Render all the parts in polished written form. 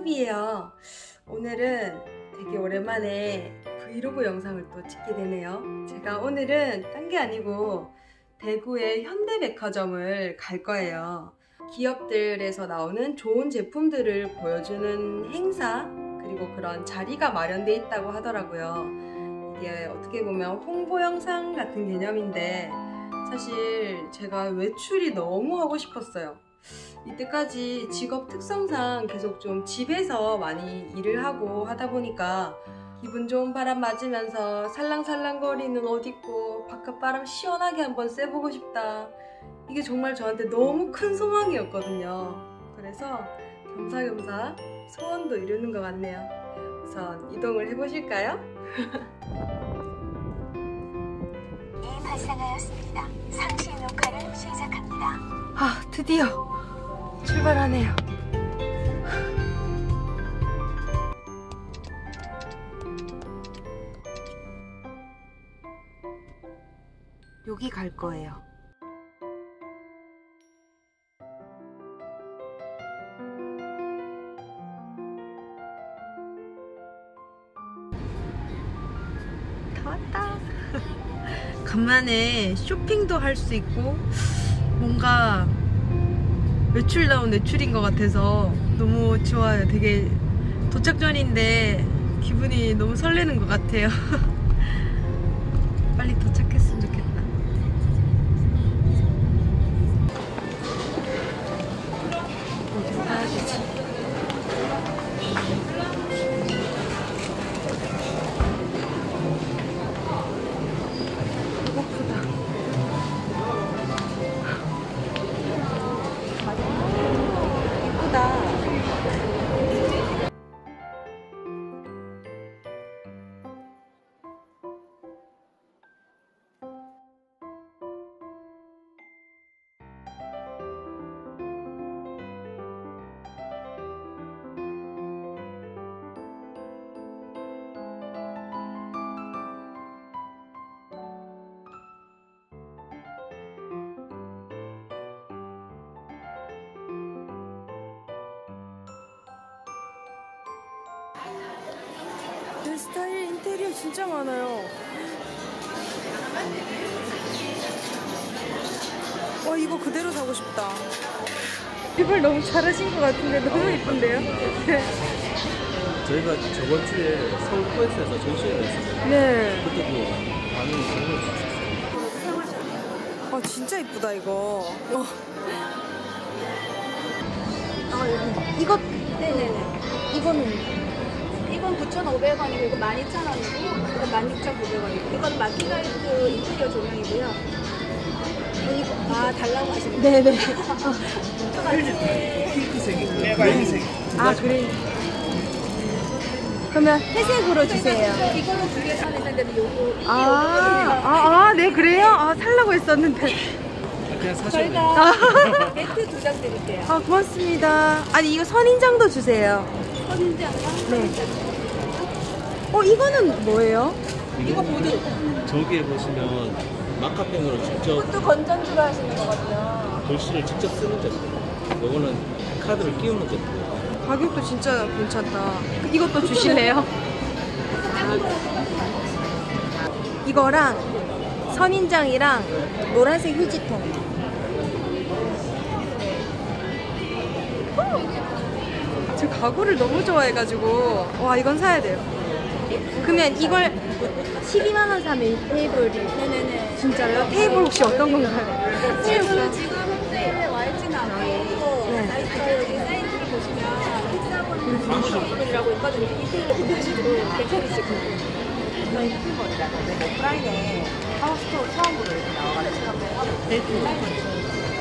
뚜비예요. 오늘은 되게 오랜만에 브이로그 영상을 또 찍게 되네요. 제가 오늘은 딴 게 아니고 대구의 현대백화점을 갈 거예요. 기업들에서 나오는 좋은 제품들을 보여주는 행사 그리고 그런 자리가 마련돼 있다고 하더라고요. 이게 어떻게 보면 홍보 영상 같은 개념인데 사실 제가 외출이 너무 하고 싶었어요. 이때까지 직업 특성상 계속 좀 집에서 많이 일을 하고 하다 보니까 기분 좋은 바람 맞으면서 살랑살랑거리는 옷 입고 바깥바람 시원하게 한번 쐬보고 싶다. 이게 정말 저한테 너무 큰 소망이었거든요. 그래서 겸사겸사 소원도 이루는 것 같네요. 우선 이동을 해보실까요? 이 발생하였습니다. 상시 녹화를 시작합니다. 아, 드디어 출발하네요. 여기 갈 거예요. 다 왔다. 간만에 쇼핑도 할 수 있고 뭔가 외출다운 외출인 것 같아서 너무 좋아요. 되게 도착 전인데 기분이 너무 설레는 것 같아요. 빨리 도착했으면 좋겠다. 어디로 가야 되지? 배고프다. 예쁘다. 내 스타일 인테리어 진짜 많아요. 와, 이거 그대로 사고 싶다. 이걸 너무 잘하신 것 같은데 너무 예쁜데요? 저희가 저번 주에 서울 코엑스에서 전시회를 했었어요. 네. 그때도 반응이 정말 좋았어요. 아, 진짜 예쁘다 이거. 이거 네네네. 이거는 이건 9,500원이고 이거 12,000원이고 이건 16,900원이고 이건 마키가이트 인테리어 조명이고요. 아, 달라고 하시는 거예요? 네네. 핑크색이고 그레이색. 아, 그래. 그러면 회색으로 주세요. 이거는 두개 사는 있는데 요거 네, 그래요? 아, 살라고 했었는데. 그냥 사시면 돼요. 저희가 매트 2장 드릴게요. 아, 고맙습니다. 아니, 이거 선인장도 주세요. 선인장이랑 네. 이거는 뭐예요? 이거 보드. 저기에 보시면 마카펜으로 직접 이것도 건전지로 하시는 거거든요. 글씨를 직접 쓰는 제품. 요거는 카드를 끼우는 제품. 가격도 진짜 괜찮다. 이것도 주실래요? 이거랑 선인장이랑 노란색 휴지통. 저 가구를 너무 좋아해가지고 와, 이건 사야 돼요. 그러면 이걸 12만원 사면 이 테이블이. 네네네. 진짜요? 테이블 혹시 어떤 건가요? 테이블은 지금 현재 와이즈나고 네. 사이트 여기 사이트를 보시면 테이블이라고 있거든요. 이 테이블 구매하시고 괜찮으실 거예요. 저희 유튜버니까 근데 오프라인에 하우스토어 처음으로 이렇게 나와가지고 제가 한번 하고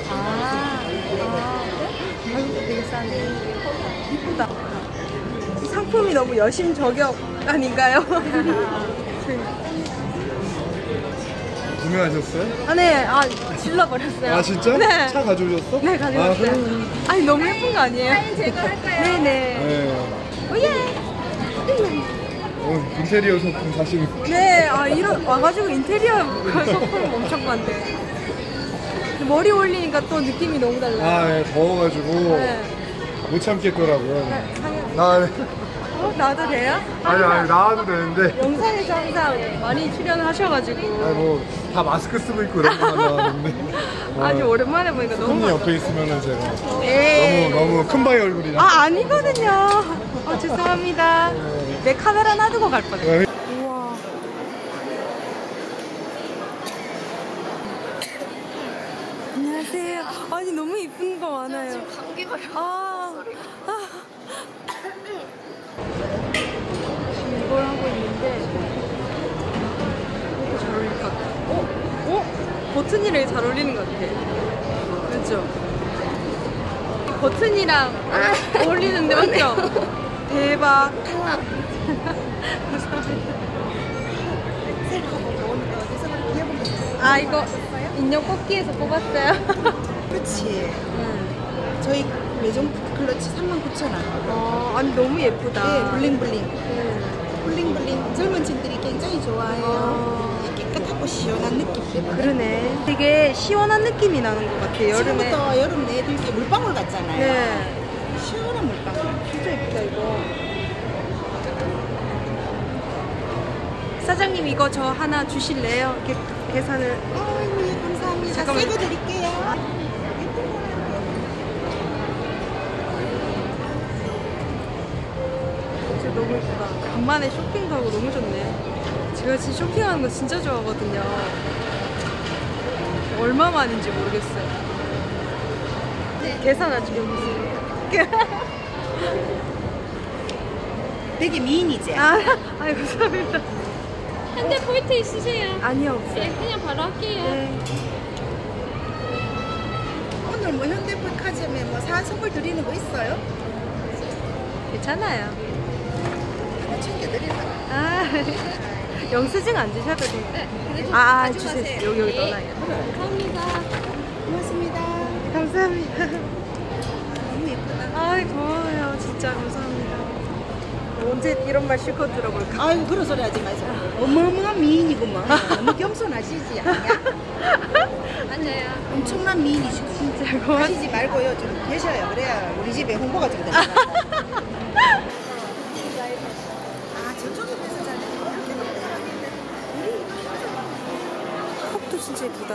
가격도 되게 싸네. 이쁘다. 상품이 너무 여심저격 아닌가요? 구매하셨어요? 네. 질러버렸어요. 아 진짜? 네. 차 가져오셨어? 네, 가져왔어요. 그래. 아니, 너무 예쁜 거 아니에요? 제가 할까요? 네네. 네. 오예! 인테리어 소품 사시는. 네, 와가지고 인테리어 소품 엄청 많대. 머리 올리니까 또 느낌이 너무 달라요. 아, 예, 더워가지고 네. 못 참겠더라고요. 상해. 아, 네. 나도 돼요? 아니, 나와도 되는데. 영상에서 항상 많이 출연하셔가지고 아니, 뭐, 다 마스크 쓰고 있고 이런 거만 나왔는데. 아주 오랜만에 보니까 너무 손님 옆에 있으면은 제가 에이. 너무 큰 바위 얼굴이라. 아, 아니거든요. 죄송합니다. 내 카메라 놔두고 갈 뻔했어. 네. 우와. 안녕하세요. 아니, 너무 이쁜 거 많아요. 감기가 지금 이걸 하고 있는데 이렇게 잘 어울릴 것 같아. 버튼이랑 잘 어울리는 것 같아. 그렇죠? 이 버튼이랑 어울리는데 맞죠? 대박. 아, 이거 인형 뽑기에서 뽑았어요. 그렇지. 저희 매종 클러치 39,000원. 아니, 너무 예쁘다. 네, 블링블링. 블링블링. 젊은 층들이 굉장히 좋아해요. 깨끗하고 시원한 느낌 때문에. 그러네. 되게 시원한 느낌이 나는 것 같아요. 여름에. 지금부터 여름 내들게 물방울 같잖아요. 네. 시원한 물방울. 진짜 예쁘다, 이거. 사장님, 이거 저 하나 주실래요? 이렇게 계산을. 아이고, 예, 감사합니다. 잠깐만. 새거 드릴게요. 진짜 너무 예쁘다. 간만에 쇼핑도 하고 너무 좋네. 제가 진짜 쇼핑하는 거 진짜 좋아하거든요. 얼마만인지 모르겠어요. 계산 아주 용기. 되게 미인이지? 아유, 감사합니다. 현대 포인트 있으세요? 아니요, 없어요. 네, 그냥 바로 할게요. 네. 오늘 뭐 현대백화점에 뭐 사한 선물 드리는 거 있어요? 괜찮아요. 챙겨드릴까? 아, 영수증 안 주셔도 돼요. 네, 그래도 주세요. 여기 네. 떠나요. 감사합니다. 고맙습니다. 감사합니다. 너무 예쁘다. 아이, 고마워요. 진짜 감사합니다. 언제 이런 말 실컷 들어볼까? 아이고, 그런 소리 하지 마세요. 어마어마한 미인이구만. 너무 겸손하시지 않냐? 맞아요. 엄청난 미인이시고. 진짜 고맙습니다. 하시지 말고요. 좀 계셔요. 그래야 우리 집에 홍보가 좀 됩니다. 아, 저쪽에 서 컵도 진짜 예쁘다.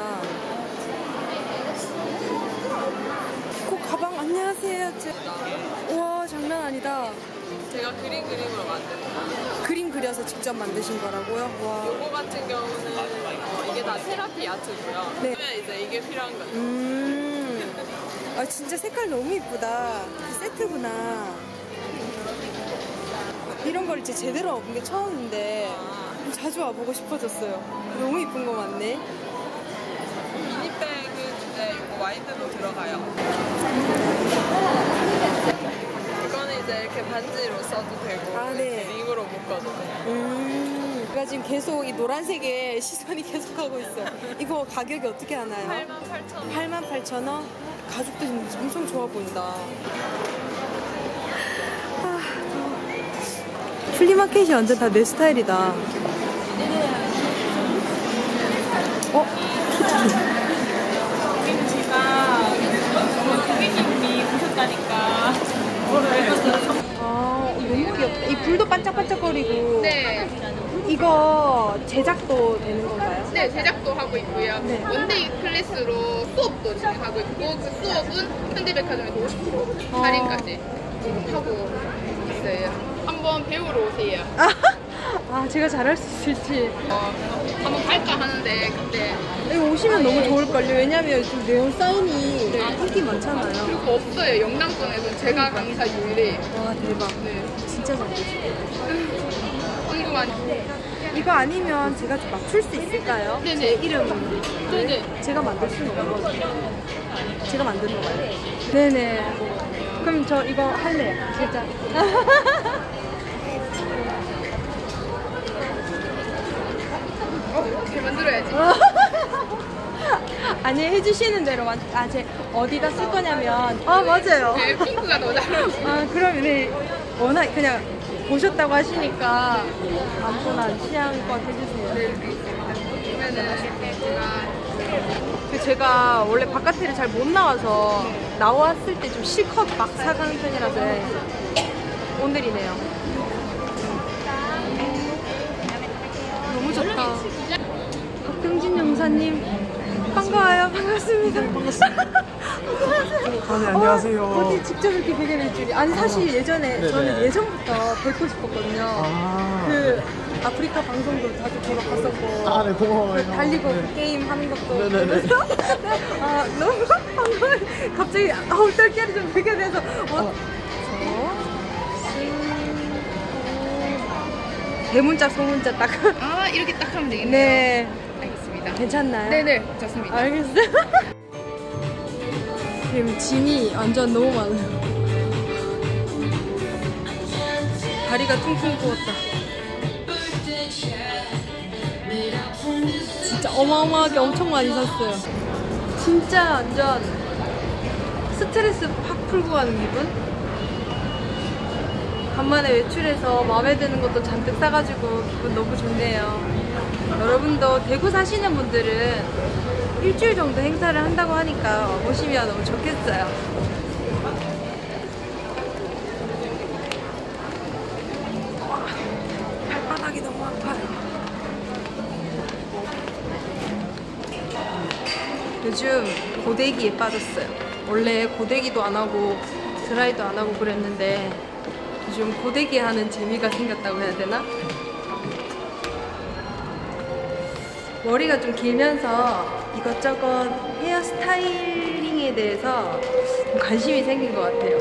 꼭 가방 안녕하세요. 우와, 장난 아니다. 제가 그림으로 만든 거. 그림 그려서 직접 만드신 거라고요? 와. 요거 같은 경우는 이게 다 테라피 아트고요. 네. 그러면 이제 이게 필요한 거죠. 아, 진짜 색깔 너무 이쁘다. 세트구나. 이런 걸 이제 제대로 와본 게 처음인데 자주 와보고 싶어졌어요. 너무 이쁜 거 많네. 미니백은 이제 이거 와인드도 들어가요. 이거는 이제 이렇게 반지로 써도 되고 아, 네. 링으로 묶어도 돼요. 제가 지금 계속 이 노란색에 시선이 계속 가고 있어요. 이거 가격이 어떻게 하나요? 88,000원. 88,000원? 가죽도 엄청 좋아 보인다. 플리마켓이 완전 다 내 스타일이다. 고객님이 오셨다니까. 너무 귀엽다. 이 불도 반짝반짝거리고. 네, 이거 제작도 되는 건가요? 네, 제작도 하고 있고요. 네. 원데이 클래스로 수업도 진행하고 있고, 그 수업은 현대백화점에서 50% 할인까지 하고 있어요. 한번 배우러 오세요. 제가 잘할 수 있을지. 한번 갈까 하는데, 근데 여기 오시면 너무 좋을걸요. 왜냐면 지금 네온 사인이 인기 많잖아요. 그리고 없어요. 영남권에서는 제가 강의사 유일해요. 와, 대박. 네. 진짜 잘 되시고. 궁금한. 이거 아니면 제가 좀 맞출 수 있을까요? 네네. 제 이름. 네네. 제가 만들 수는 없는 거죠. 제가 만드는 거예요. 네네. 그럼 저 이거 할래요. 진짜. 이렇게 만들어야지. 아니, 해주시는 대로 제 어디다 쓸 거냐면. 맞아요. 네, 핑크가 더 잘 어울려요. 그러면 네, 워낙 그냥 보셨다고 하시니까 아무거나 취향껏 해주세요. 제가 원래 바깥에를 잘 못 나와서 나왔을 때 좀 실컷 막 사가는 편이라서 오늘이네요. 너무 좋다. 박경진 영사님 반가워요. 반갑습니다. 아, 네, 안녕하세요. 어디 직접 이렇게 뵈게 될 줄이. 아니 사실 예전에 네네. 저는 예전부터 뵙고 싶었거든요. 아. 그 아프리카 방송도 자주 보러 갔었고. 아, 네, 고마워요. 그 달리고 네. 게임 하는 것도 네네네. 보면서 아 너무 반가워요. 갑자기 얼떨결에 좀 뵈게 돼서 대문자 소문자 딱. 아, 이렇게 딱 하면 되겠네요. 네. 알겠습니다. 괜찮나요? 네네, 좋습니다. 알겠어요. 지금 짐이 완전 너무 많아요. 다리가 퉁퉁 부었다. 진짜 어마어마하게 엄청 많이 샀어요. 진짜 완전 스트레스 팍 풀고 가는 기분? 간만에 외출해서 마음에 드는 것도 잔뜩 사가지고 기분 너무 좋네요. 여러분도 대구 사시는 분들은 일주일 정도 행사를 한다고 하니까 와보시면 너무 좋겠어요. 발바닥이 너무 아파요. 요즘 고데기에 빠졌어요. 원래 고데기도 안 하고 드라이도 안 하고 그랬는데 요즘 고데기 하는 재미가 생겼다고 해야 되나? 머리가 좀 길면서 이것저것 헤어 스타일링에 대해서 좀 관심이 생긴 것 같아요.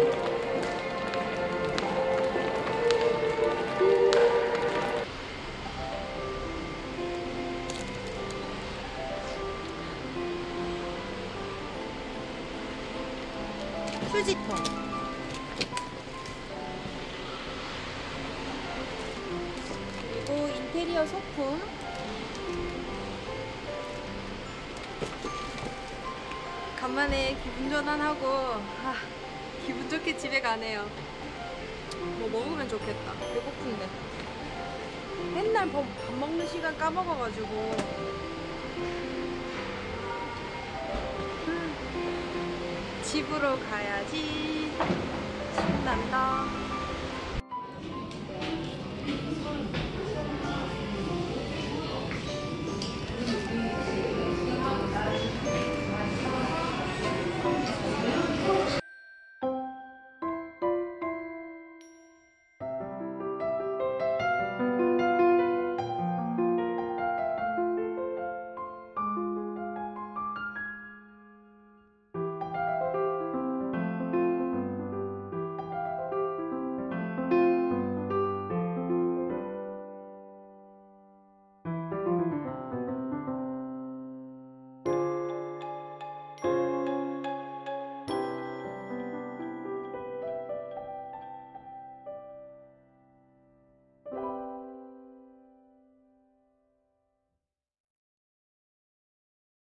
휴지통. 그리고 인테리어 소품. 간만에 기분 전환하고 기분 좋게 집에 가네요. 뭐 먹으면 좋겠다. 배고픈데. 맨날 밥 먹는 시간 까먹어가지고. 집으로 가야지. 신난다.